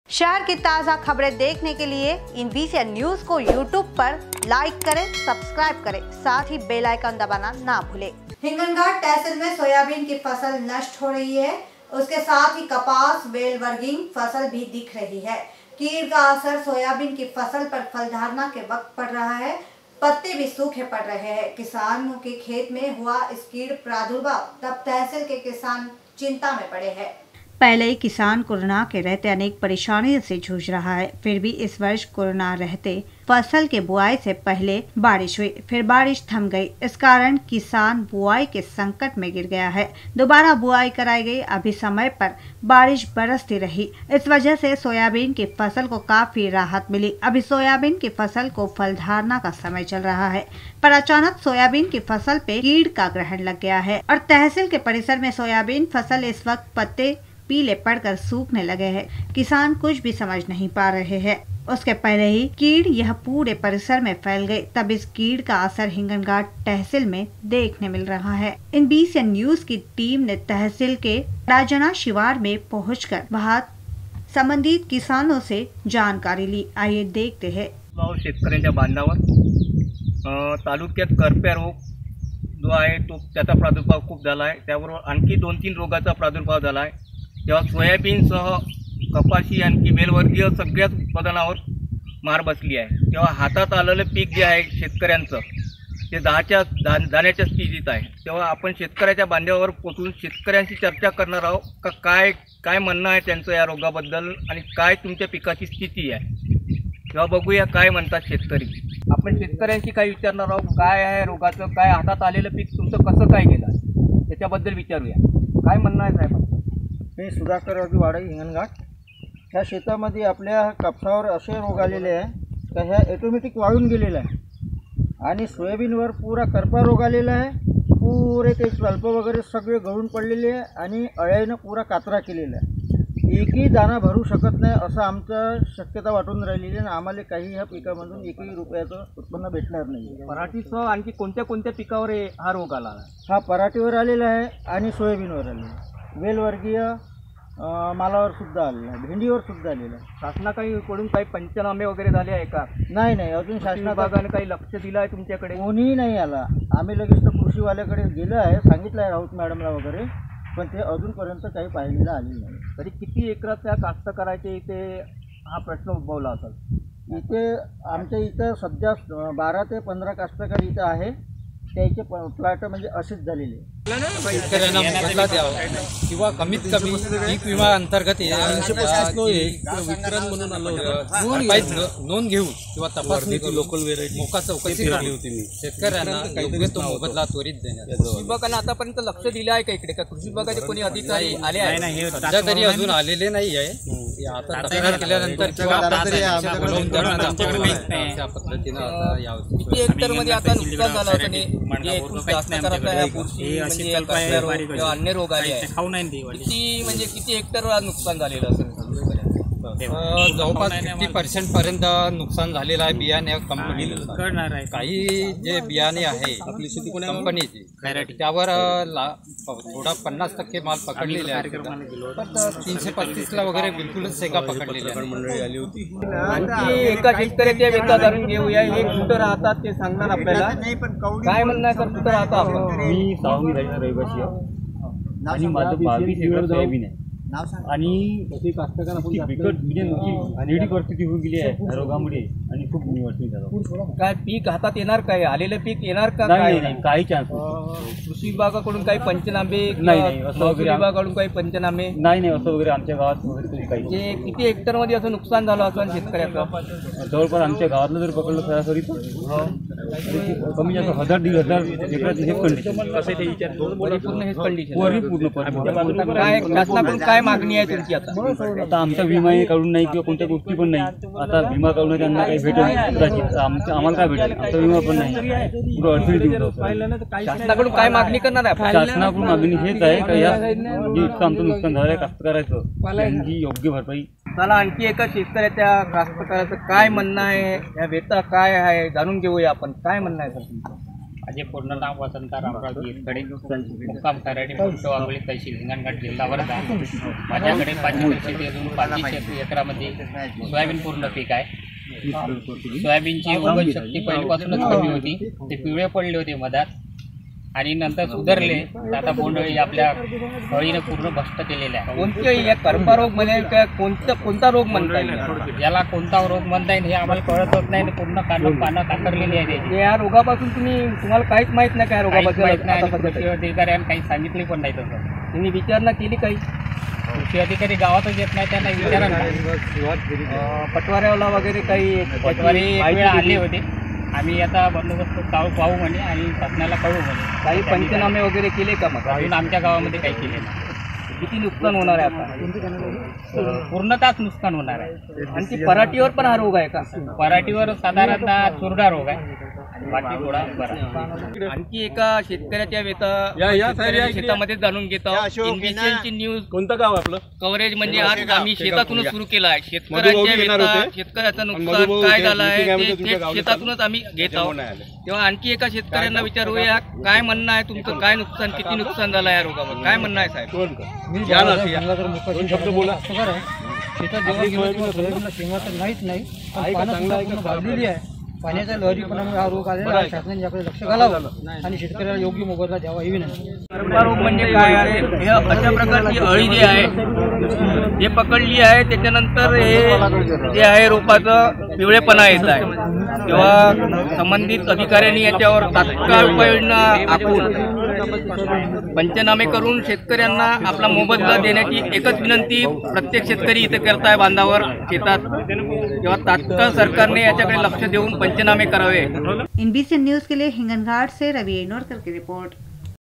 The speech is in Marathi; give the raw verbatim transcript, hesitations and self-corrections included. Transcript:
शहर की ताज़ा खबरें देखने के लिए इन वीसीएन न्यूज को यूट्यूब पर लाइक करें, सब्सक्राइब करें, साथ ही बेल आइकन दबाना ना भूलें। हिंगनघाट तहसील में सोयाबीन की फसल नष्ट हो रही है, उसके साथ ही कपास, वेल वर्गीय फसल भी दिख रही है। कीड़ का असर सोयाबीन की फसल पर फल धारणा के वक्त पड़ रहा है, पत्ते भी सूखे पड़ रहे हैं। किसानों के खेत में हुआ इस कीड़ प्रादुर्भाव तब तहसील के किसान चिंता में पड़े हैं। पहले ही किसान कोरोना के रहते अनेक परेशानियों से जूझ रहा है, फिर भी इस वर्ष कोरोना रहते फसल के बुआई से पहले बारिश हुई, फिर बारिश थम गई। इस कारण किसान बुआई के संकट में गिर गया है। दोबारा बुआई कराई गई, अभी समय पर बारिश बरसती रही। इस वजह से सोयाबीन की फसल को काफी राहत मिली। अभी सोयाबीन की फसल को फल धारणा का समय चल रहा है, पर अचानक सोयाबीन की फसल पे कीड़ का ग्रहण लग गया है और तहसील के परिसर में सोयाबीन फसल इस वक्त पत्ते पीले पड़कर सूखने लगे हैं। किसान कुछ भी समझ नहीं पा रहे हैं। उसके पहले ही कीड़ यह पूरे परिसर में फैल गई, तब इस कीड़ का असर हिंगनघाट तहसील में देखने मिल रहा है। इन वीसीएन न्यूज की टीम ने तहसील के राजना शिवार में पहुंचकर वहां संबंधित किसानों से जानकारी ली। आइए देखते हैं। शेतकऱ्यांच्या बांधावर तालुक्यात करप्या रोग जो आहे तो त्याचा प्रादुर्भाव खूप झाला आहे। त्याबरोबर आणखी दोन तीन रोगाचा प्रादुर्भाव झाला आहे। तेव्हा सोयाबीनसह कपाशी आणखी वेलवर्गीय सगळ्याच उत्पादनावर मार बसली आहे। तेव्हा हातात आलेलं पीक जे आहे शेतकऱ्यांचं ते दहाच्या दा दाण्याच्या स्थितीत आहे। तेव्हा आपण शेतकऱ्याच्या बांधावर पोचून शेतकऱ्यांशी चर्चा करणार आहोत का काय काय म्हणणं आहे त्यांचं या रोगाबद्दल आणि काय तुमच्या पिकाची स्थिती आहे। तेव्हा बघूया काय म्हणतात शेतकरी। आपण शेतकऱ्यांशी काय विचारणार आहोत, काय आहे रोगाचं, काय हातात आलेलं पीक तुमचं कसं काय गेलं त्याच्याबद्दल विचारूया। काय म्हणणं आहे साहेब? मी सुधाकर रवी वाडे, हिंगणघाट। ह्या शेतामध्ये आपल्या कापसावर असे रोग आलेले आहे का ह्या ऑटोमॅटिक वाळून गेलेला आहे आणि सोयाबीनवर पुरा करपा रोग आलेला आहे। पुरे ते स्वल्प वगैरे सगळे गळून पडलेले आहे आणि अळ्यानं पुरा कातरा केलेला आहे। एकही दाना भरू शकत नाही असं आमचं शक्यता वाटून राहिलेली आहे। आम्हाला काही ह्या पिकामधून एकही रुपयाचं उत्पन्न भेटणार नाही। पराठीसह आणखी कोणत्या कोणत्या पिकावर हा रोग आला आहे? हा पराठीवर आलेला आहे आणि सोयाबीनवर आलेला आहे। वेलवर्गीय मालावर सुद्धा आलेला आहे, भेंडीवर सुद्धा आलेला आहे। शासनाकडून काही पंचनामे वगैरे झाले आहे का? नाही नाही, अजून शासन विभागाने काही लक्ष दिलं आहे तुमच्याकडे? कोणीही नाही आला। आम्ही लगेच तर कृषीवाल्याकडे गेलो आहे, सांगितलं आहे राऊत मॅडमला वगैरे, पण ते अजूनपर्यंत काही पाहिलेलं आलेलं नाही। तरी किती एकरात त्या कास्तकाराचे इथे हा प्रश्न उद्भवला असेल? इथे आमच्या इथं सध्या बारा ते पंधरा कास्तकार इथं आहे, त्याचे प्लॉट म्हणजे असेच झालेले। शेतकऱ्यांना मोबदला द्यावा किंवा कमीत कमी पीक विमा अंतर्गत वितरण म्हणून नोंद घेऊन किंवा तपासणी लोकल मोका चौकशी केली होती मी। शेतकऱ्यांना योग्य तो मोबदला त्वरित देण्यात। कृषी विभागाने आतापर्यंत लक्ष दिलं आहे का इकडे? का कृषी विभागाचे कोणी अधिकारी आले आहे? सध्या तरी अजून आलेले नाही आहे। आता तक्रार केल्यानंतर किंवा त्या पद्धतीनं आता यावं। किती हेक्टर मध्ये आता नुकसान झालं होतं? अन्य रोग आले आहेत, किती म्हणजे किती हेक्टर नुकसान झालेलं असेल? जवळपास फिफ्टी पर्सेंट पर्यंत नुकसान झालेलं आहे बियाणे कंपनीला। काही जे बियाणे आहे कंपनीचे त्यावर थोडा पन्नास टक्के माल पकडलेले आहे, पण तीनशे पस्तीस ला वगैरे बिलकुलच सेगा पकडलेली मंडळी आली होती। आणखी एका शेतकऱ्याच्या व्यथा जाणून घेऊया, हे कुठं राहतात ते सांगणार आपल्याला। काय म्हणणं आहे सर, कुठं राहता आपण? मी सावंगी रहिवासी आहे आणि माझं बावीस एकर सोयाबीन आहे आणि ते कास्तकार बिकट निडी परिस्थिती होऊन गेली आहे रोगामुळे आणि खूप निवडणूक झालं। काय पीक हातात येणार, काय आलेलं पीक येणार का? नाही नाही, काही चान्स कृषी विभागाकडून काही पंचनामे? नाही नाही, असं वगैरे विभागाकडून काही पंचनामे नाही नाही, असं वगैरे आमच्या गावात वगैरे काही। जे किती हेक्टर मध्ये असं नुकसान झालं असं शेतकऱ्याचं? जवळपास आमच्या गावातलं जर पकडलं सरासरी कमी जास्त हजार दीड हजार एकराची हेच कंडिशन। पूर्ण हेच कंडिशन पूर्ण काय शासनाकडून काय मागणी आहे तुमची आता? आता आमचा विमा काढून नाही किंवा कोणत्या गोष्टी पण नाही। आता विमा काढून त्यांना काही भेटेल, आम्हाला काय भेटेल? आमचा विमा पण नाही, पुढं अडचणी। शासनाकडून काय मागणी करणार आहे? शासनाकडून मागणी हेच आहे का या जे इतकं आमचं नुकसान झालं आहे कास्तकाराचं त्यांची योग्य भरपाई। मला आणखी एका शेतकऱ्याच्या कास्तकाराचं काय म्हणणं आहे, या व्यथा काय आहे जाणून घेऊया आपण। काय म्हणणं आहे सर तुमचं? माझे पूर्ण नाव वसंत रामराव गिरकडे, मुक्काम खराडी पोस्ट वाघोली तहसील हिंगणघाट जिल्हा वर्धा. माझ्याकडे पाच एकर शेती असून पाचशे एकरामध्ये सोयाबीन पूर्ण पीक आहे. सोयाबीनची उगवण शक्ती पहिल्यापासूनच कमी होती, ते पिवळे पडले होते मधात आणि नंतर सुधारले. आता बोंडअळी आपल्या अळीनं पूर्ण भ्रष्ट केलेल्या आहे. कोणत्या या करपा रोग म्हणजे काय कोणता कोणता रोग म्हणता येईल? याला कोणता रोग म्हणता येईल हे आम्हाला कळतच नाही. पूर्ण कानं पानं कातरलेली आहे त्याची. या रोगापासून तुम्ही तुम्हाला काहीच माहित नाही काय काहीच रोगाबद्दल? माहित नाही आता आणि सध्या कृषी अधिकाऱ्यांनी काही सांगितले पण नाही तसं. तुम्ही विचारणा केली काही? कृषी अधिकारी गावातच येत नाही, त्यांना विचारा ना. अं, पटवाऱ्याला वगैरे काही पटवारी एक माहिती वेळ दिली? आले होते. आम्ही आता बंदोबस्त पाहू पाहू म्हणे आणि शासनाला कळवू म्हणे. काही पंचनामे वगैरे केले का मग? अजून आमच्या गावामध्ये काही केले नाही. किती नुकसान होणार आहे आता? पूर्णतःच नुकसान होणार आहे. आणि ती पराठीवर पण हा रोग आहे का? पराठीवर साधारणतः चुरडा रोग आहे, बाकी थोडा बरा. आणखी एका शेतकऱ्याच्या वेता शेतकऱ्याच्या शेतामध्ये जाणून घेत आहोत. इन्व्हिजनची न्यूज कोणतं गाव आपलं? कव्हरेज म्हणजे आज आम्ही शेतातूनच सुरू केला आहे. शेतकऱ्यांच्या वेता शेतकऱ्याचं नुकसान काय झालं आहे ते थेट शेतातूनच आम्ही घेत आहोत. तेव्हा आणखी एका शेतकऱ्यांना विचारूया काय म्हणणं आहे तुमचं, काय नुकसान, किती नुकसान झालं या रोगावर, काय म्हणणं आहे साहेब? शब्द बोला. शेतात जेव्हा गेलो तेव्हा सोयाबीनला शेंगा तर नाहीच नाही, पण पानं सुद्धा पूर्ण भाजलेली आहे. पाण्याच्या लहरीपणामुळे हा रोग आलेला आहे. शासनाने याकडे लक्ष घालावं आणि शेतकऱ्याला योग्य मोबदला द्यावा ही विनंती. करपा रोग म्हणजे काय आहे? हे अशा प्रकारची अळी जी आहे हे पकडली आहे, त्याच्यानंतर हे जे आहे रोपाचं पिवळेपणा येत आहे. तेव्हा संबंधित अधिकाऱ्यांनी याच्यावर तात्काळ उपाययोजना आखून पंचनामे करून शेतकऱ्यांना आपला मोबदला देण्याची एकच विनंती प्रत्येक शेतकरी इथे करताय बांधावर शेतात. तेव्हा तात्काळ सरकारने याच्याकडे लक्ष देऊन पंचनामे करावे. इन बी सी न्यूज के लिए हिंगनघाट से रवि एनोरकर की रिपोर्ट.